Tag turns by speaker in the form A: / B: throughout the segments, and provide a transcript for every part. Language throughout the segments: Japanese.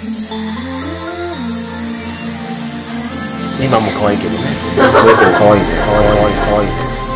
A: 今も可愛いけどね。それでも可愛いね。可愛い可愛い。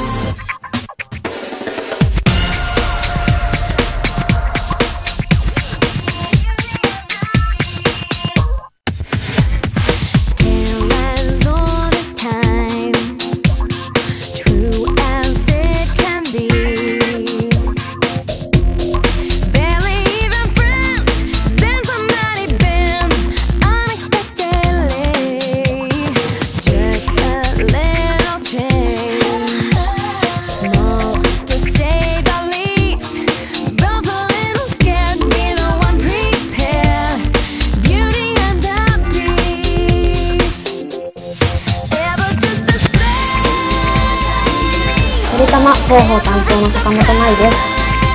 B: てりたま広報担当の坂本舞です。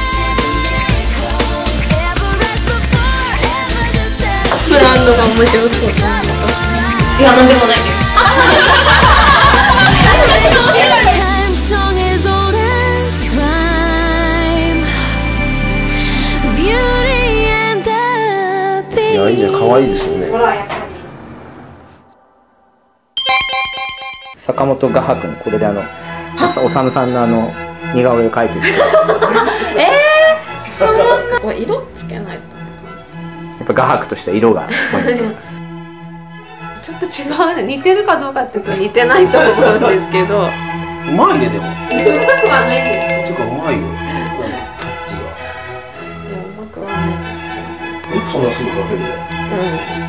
C: ブランドが面白そう。いや、なんでもないけど。
A: いや、いいね、可愛いですよね。
D: 坂本画伯にこれでおさむさんの似顔絵を描いてる。
C: そんな色つけないと。
D: やっぱ画伯としては色が
C: ちょっと違うね。似てるかどうかっていうと似てないと思うんですけど。
A: うまいね、でも。
C: うまくはないです。
A: てか、うまいよ。タッチが。
C: いや、うまくはないです。
A: よくそんなすぐ描けるね。
C: うん。